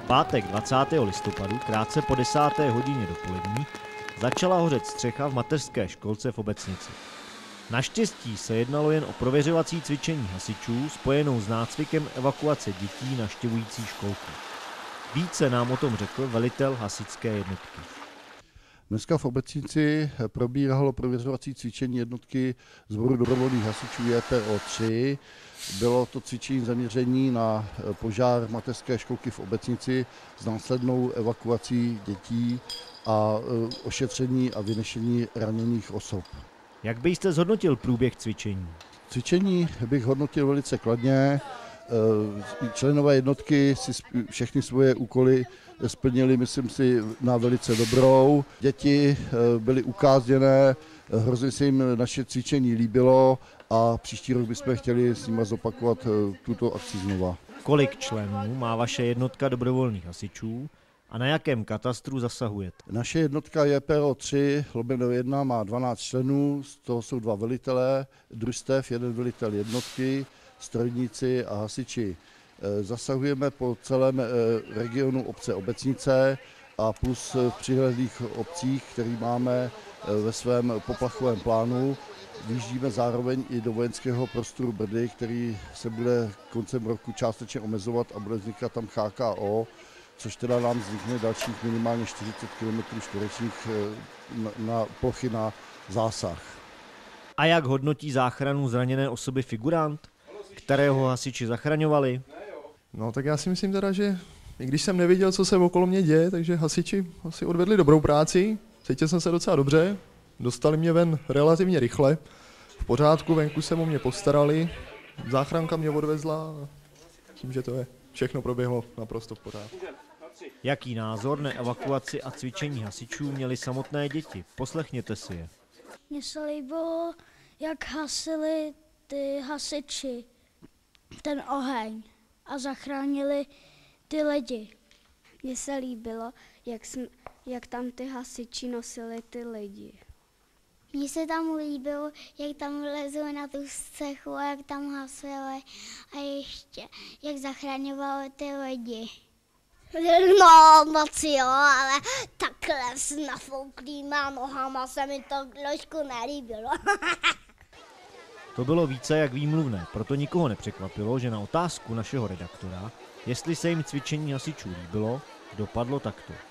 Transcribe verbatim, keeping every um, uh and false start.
pátek dvacátého listopadu, krátce po desáté hodině dopolední, začala hořet střecha v mateřské školce v Obecnici. Naštěstí se jednalo jen o prověřovací cvičení hasičů spojenou s nácvikem evakuace dětí navštěvující školku. Více nám o tom řekl velitel hasičské jednotky. Dneska v Obecnici probíhalo prověřovací cvičení jednotky sboru dobrovolných hasičů J P O tři. Bylo to cvičení zaměření na požár mateřské školky v Obecnici s následnou evakuací dětí a ošetření a vynešení raněných osob. Jak byste zhodnotil průběh cvičení? Cvičení bych hodnotil velice kladně. Členové jednotky si všechny svoje úkoly splnili, myslím si, na velice dobrou. Děti byly ukázněné, hrozně se jim naše cvičení líbilo a příští rok bychom chtěli s nimi zopakovat tuto akci znova. Kolik členů má vaše jednotka dobrovolných hasičů a na jakém katastru zasahujete? Naše jednotka J P O tři lomeno jedna má dvanáct členů, z toho jsou dva velitelé družstev, jeden velitel jednotky, strojníci a hasiči. Zasahujeme po celém regionu obce Obecnice a plus v přilehlých obcích, který máme ve svém poplachovém plánu. Vyjíždíme zároveň i do vojenského prostoru Brdy, který se bude koncem roku částečně omezovat a bude vznikat tam H K O, což teda nám vznikne dalších minimálně čtyřicet kilometrů čtverečních na plochy na zásah. A jak hodnotí záchranu zraněné osoby figurant, kterého hasiči zachraňovali? No tak já si myslím teda, že i když jsem neviděl, co se okolo mě děje, takže hasiči asi odvedli dobrou práci, cítil jsem se docela dobře, dostali mě ven relativně rychle, v pořádku, venku se o mě postarali, záchranka mě odvezla a myslím, že to je, všechno proběhlo naprosto v pořádku. Jaký názor na evakuaci a cvičení hasičů měly samotné děti? Poslechněte si je. Mně se líbilo, jak hasili ty hasiči ten oheň a zachránili ty lidi. Mně se líbilo, jak, jsme, jak tam ty hasiči nosili ty lidi. Mně se tam líbilo, jak tam lezou na tu střechu a jak tam hasili a ještě jak zachraňovali ty lidi. No moc jo, ale takhle s nafouklýma nohama se mi to trošku nelíbilo. To bylo více jak výmluvné, proto nikoho nepřekvapilo, že na otázku našeho redaktora, jestli se jim cvičení hasičů líbilo, dopadlo takto.